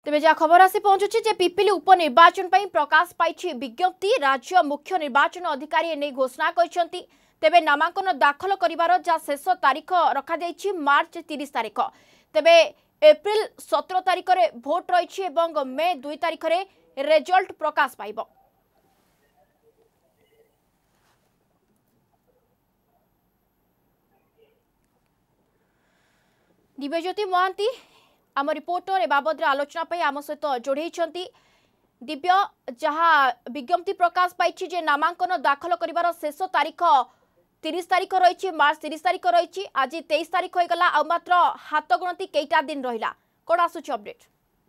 तेज जहाँ खबर आसी पहुंचुची जे पिपिली उपनिर्वाचन प्रकाश पाई विज्ञप्ति राज्य मुख्य निर्वाचन अधिकारी एने घोषणा करछंती। तेबे नामांकन दाखल करिवार जहाँ शेष तारीख रखा मार्च 30 तारीख। तेबे एप्रिल 17 तारीख रे भोट रही एवं मे 2 तारीख रे रिजल्ट प्रकाश पाइब। दिव्यज्योति महांती आम रिपोर्टर ए बाबद आलोचना आम सहित जोड़े। दिव्य जहाँ विज्ञप्ति प्रकाश पाई जे नामांकन दाखल करिवार शेष तारीख 30 तारीख रही मार्च 30 तारीख रही आज 23 तारीख हो गला आ मात्र हाथ गणती कईटा दिन रहा कौन आसुच अपडेट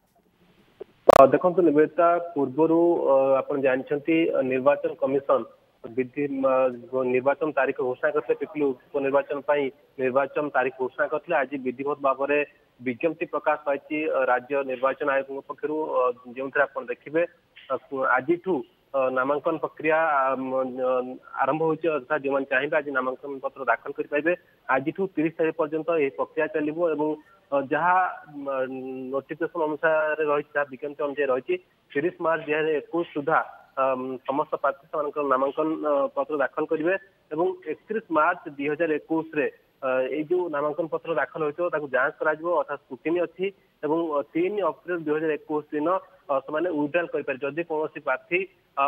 देखो निवेदिता पूर्वर आप जानते निर्वाचन कमिशन विधि निर्वाचन तारीख घोषणा करते पिपिली उपनिर्वाचन निर्वाचन तारीख घोषणा करते आज विधिवत भाव में विज्ञप्ति प्रकाश पाई राज्य निर्वाचन आयोग पक्षर जो आप देखिए आज नामांकन प्रक्रिया आरंभ हो अर्थात जो चाहिए आज नामांकन पत्र दाखल करेंगे आज 30 तारीख पर्यंत यह प्रक्रिया चलो जहाँ नोटिफिकेशन अनुसार रही विज्ञप्ति अनुसार रही 30 मार्च 2021 सुधा समस्त प्रार्थी नामांकन पत्र दाखल करेंगे 31 मार्च 2021 ये जो नामांकन पत्र दाखल हो जांच कर अर्थात स्क्रूटिनी अच्छी 3 अप्रैल 2021 दिन से विड्रॉल करें जदि कौन प्रार्थी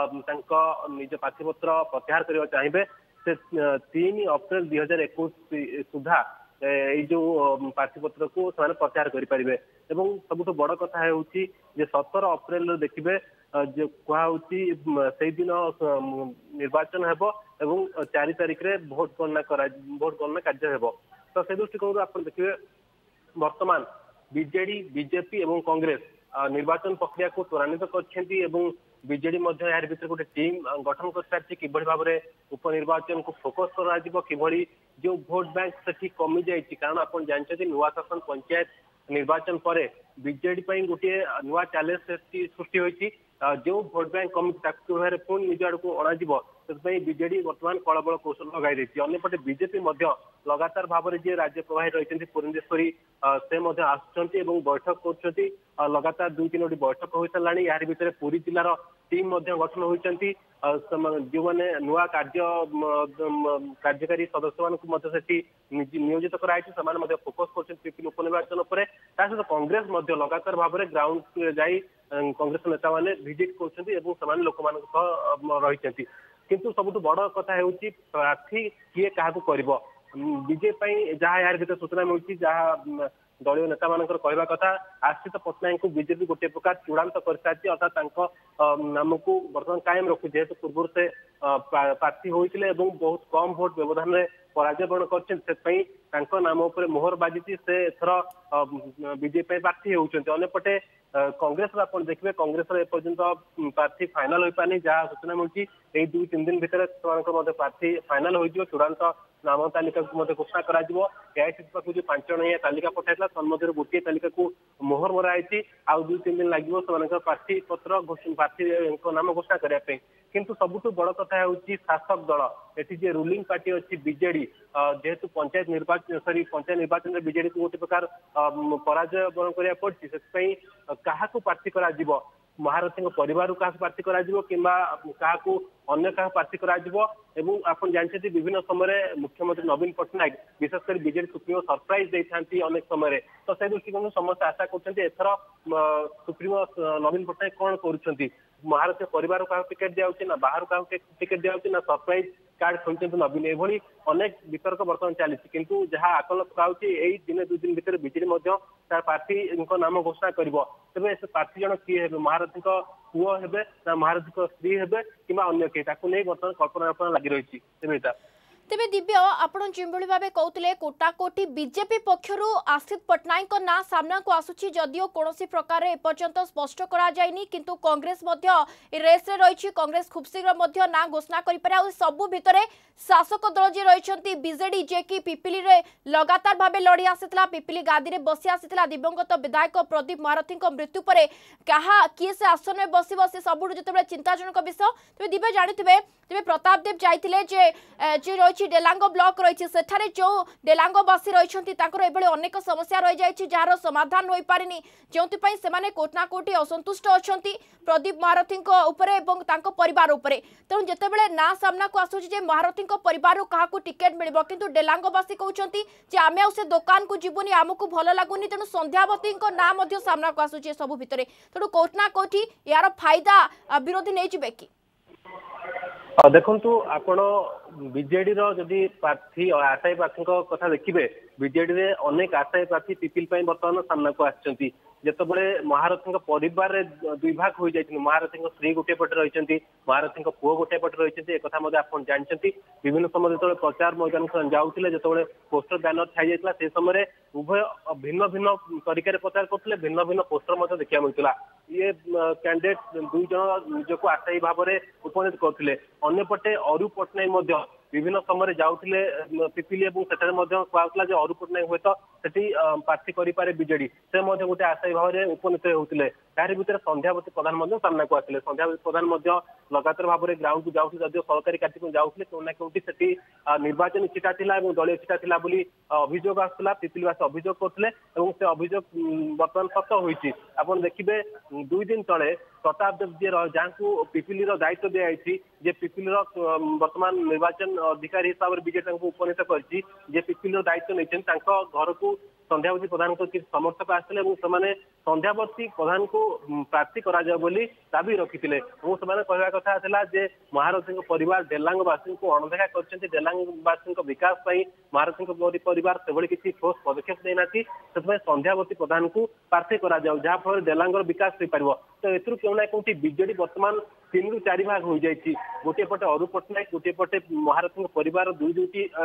निज प्रार्थीपत्र प्रत्याहार करने चाहिए से 3 अप्रैल 2021 सुधा ये जो प्रार्थीपत्र को प्रत्याहार करेंगे। सबुठ बड़ कथा हूँ 17 अप्रैल देखिए जो कहुई दिन निर्वाचन हेब 4 तारीख रे भोट गणना कार्य हेब। तो से दृष्टिकोण आप देखिए वर्तमान बीजेडी बीजेपी और कांग्रेस निर्वाचन प्रक्रिया को त्वरान्वित कर बीजेडी यार भीतर गोटे टीम गठन कर सारी कि भाव में उपनिर्वाचन को फोकस कर जो भोट बैंक से कमी जाए कारण आप जानते नुआ शासन पंचायत निर्वाचन पर बीजेडी गोटे नुआ चैलेंज सृष्टि होती जो भोट बैंक कमी पुणी निज आड़ को अणाई बीजेडी बर्तमान कलबल कौशल लगाई रही अंपटे बीजेपी लगातार भाव में राज्य प्रभारी रही पुरंदेश्वरी से आसुँच बैठक कर लगातार 2-3 बैठक हो सारा यार भीतर पुरी जिलार टीम गठन होती जो मैंने नुआ कार्यकारी सदस्य मानक नियोजित कराई फोकस कर पिपिली उपनिर्वाचन पर सहित कांग्रेस लगातार भाव में ग्राउंड जाई कांग्रेस नेता मैंने भिजिट कर लोक रही किंतु सबुठ बड़ कथा हूँ प्रार्थी किए क्या बीजेपी जहाँ यार भीतर सूचना मिलूँ जहाँ दलीय नेता मान कहवा कथा आश्रित पट्टनायक को बीजेपी गोटे प्रकार चूड़ांत कर सारी अर्थात नाम को बर्तमान कायम रखु जेहेतु पूर्व से प्रार्थी होते बहुत कम भोट व्यवधान में पराजय वरण कर नाम उपर मोहर बाजी से एथर बीजेपी प्रार्थी होती अंपटे कांग्रेस आप देखिए कांग्रेस एपर्यंत प्रार्थी फाइनाल हो पानी जहाँ सूचना मिलूँ 2-3 दिन भीतर प्रार्थी फाइनाल हो चूड़ांत नाम तालिका को घोषणा कर जो 5 जणिया तालिका पठाई तन्मध्य गोटे तालिका को मोहर मराई आउ 2-3 दिन लगे प्रार्थी पत्र प्रार्थी नाम घोषणा करने किंतु सबुठ बड़ कथा हूँ शासक दल ये रूलिंग पार्टी अच्छी बीजेडी जेहेतु पंचायत निर्वाचन में बीजेडी को गोटे प्रकार पराजय वरण करा पड़ी से क्या प्रार्थी करा महारथी परिवार क्या प्रार्थी करा अन्य क्या प्रार्थी करा आप जानते विभिन्न समय मुख्यमंत्री नवीन पट्टनायक विशेषकर बीजेडी सुप्रीमो सरप्राइज देते अनेक समय तो से दृष्टिकोण समस्त आशा कर सुप्रीमो नवीन पट्टनायक कौन कर महारथी परिवार क्या टिकेट दिया ना बाहर क्या टिकेट दिया ना सरप्राइज कार्ड खोलते नवीन ये अनेक वितर्क बर्तमान चली किंतु जहाँ आकलन कराई दिने 2 दिन भीतर बीजेडी प्रार्थी नाम घोषणा कर तेज से प्रार्थी जन किए महारथी पुओ हे ना महारथी स्त्री हे कि अन्य किए बर्तमान कल्पना लगी रही। तेबे दिव्य आपण जो भाव कहते कोटाकोटी बीजेपी पक्षर आश्रित पट्टनायक ना सामना को आसुची जदियो कौन प्रकार एपर्यंत स्पष्ट कराइनी किंतु कांग्रेस रेस रे रही कांग्रेस खूब शीघ्र ना घोषणा कर सबू भितर शासक दल जी रही बीजेडी जे कि पिपिली रे लगातार भाव लड़ी आसीला पिपिली गादी रे बसी आसीला दिवंगत विधायक प्रदीप महारथी मृत्यु पर क्या किए से आसन में बस से सबुठ जो चिंताजनक विषय तेज दिव्य जानी तेज प्रताप देव जाते जे रही रही डेलांग ब्लॉक रही सेठारे जो डेलांगवासी रही अनेक समस्या रही जाए जार समाधान हो पारिनी जो से कोटना कोटी असंतुष्ट अच्छा प्रदीप महारथी परिवार तेणु जितेबाला ना सामना को आसूची महारथी परिवार क्या टिकेट मिल कि डेलांगवासी कहते आम से दुकान को जीवनी आमको भल लगुनि तेणु संध्यावती ना सामना को आसूची सब भितर तेणु कोटना कोठी यार फायदा विरोधी नहीं जिबे कि देखु आपण बीजेडी रदि प्रार्थी आशायी प्रार्थी कथा देखिए बीजेडी रे अनेक आशायी प्रार्थी पिपिल बर्तमान सामना को आसछंती जितेबाला महारथी परिवार दुई भाग हो जाती महारथी स्त्री गोटे पटे रही महारथी पुओ गोटे पटे रही एक आप जानते विभिन्न समय जो प्रचार मैदान जाऊे जो पोस्टर बैनर छाई जाता से समय उभय भिन्न भिन्न तरीके प्रचार करते भिन्न भिन्न पोस्टर देखा मिलता ये कैंडिडेट दुई जन निजक आशायी भाव में उपनीत करते अंपटे अरु पट्टनायक विभिन्न समय जाऊे पिपिली कहला अरु पट्टनायक हुए तो प्रार्थी करे बीजेडी से गोटे आशायी भाव में उपनीत होते तार भर संध्यावती प्रधान सामना को आते संध्यावती प्रधान लगातार भाव में ग्राउंड को जाऊँ जदिव सरकारी कार्यक्रम जाऊे कौना कौटी से निर्वाचन चिटा था दलीय चिटा था अभियोग आसूला पिपिलवासी अभियोग करते से अभियोग बर्तमान सत होती आप देखिए 2 दिन तले प्रताप देव जी जहाँ को पिपिली दायित्व दिखाई जे पिपिली बर्तमान निर्वाचन अधिकारी हिसाब से बीजेपी उपनीत कर पिपिली दायित्व नहीं घर को संध्यावती प्रधान को समर्थक आसते संध्यावती प्रधान को प्रार्थी करा दाबी रखी कहवा कथा जे महारथी परिवार डेलांगवासी को अणदेखा कर डेलांगवासी विकास महारथी परिवार से किसी ठोस पदक्षेप देना संध्यावती प्रधान को प्रार्थी करा जहाँफल डेलांगर विकास हो पार तो एथुर कौना कौटी बीजेडी वर्तमान 3 ରୁ 4 भाग हो जाती गोटे पटे अरु पट्टनायक गोटे पटे महारथी परिवार दुई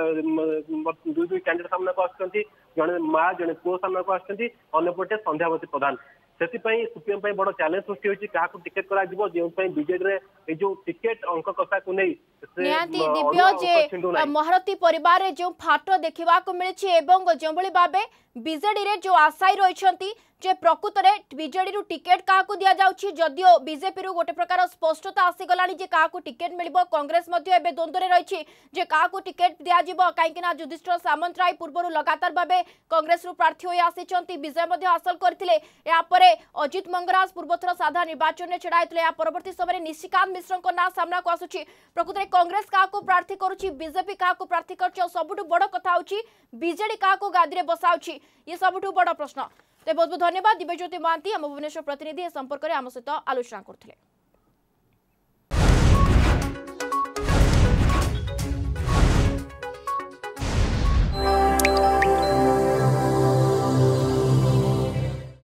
कैंडिडेट सामना को आसुच्चंती जड़े माँ जड़े पुओ सामना को आसुच्चंती अन्यपटे संध्यावती प्रधान से सीपीएम बड़ चैलेंज सृष्टि होती क्या टिकेट करा जो बीजेडी जो टिकेट अंक कथा को नहीं दिव्य जे महारथी परिवार जो फाट देखा मिली जो भाव बीजेडी रे जो आशायी रही जे प्रकृत में बीजेडी रु टिकेट क्या दि जाऊँगी जदियो बीजेपी रु गोटे प्रकार स्पष्टता आसीगला क्या टिकेट मिल कांग्रेस द्वंद्व रही जे क्या टिकेट दि कहीं युधिष्ठिर सामंतराय पूर्व लगातार भाव कांग्रेस रु प्रार्थी हो आसी विजय हासिल करते अजित मंगराज पूर्वथर साधा निर्वाचन में छड़ाई परवर्ती समय निशिकांत मिश्र ना सामना को आसूची प्रकृत में कांग्रेस क्या प्रार्थी करुच्ची बीजेपी क्या प्रार्थी कर सबुठ बड़ कथा होची बीजेडी क्या गादी में बसाऊँगी ये सबुठ बड़ प्रश्न तो बहुत बहुत धन्यवाद दिव्यज्योति महांती आम भुवनेश्वर प्रतिनिधि संपर्क में आम सहित आलोचना करते।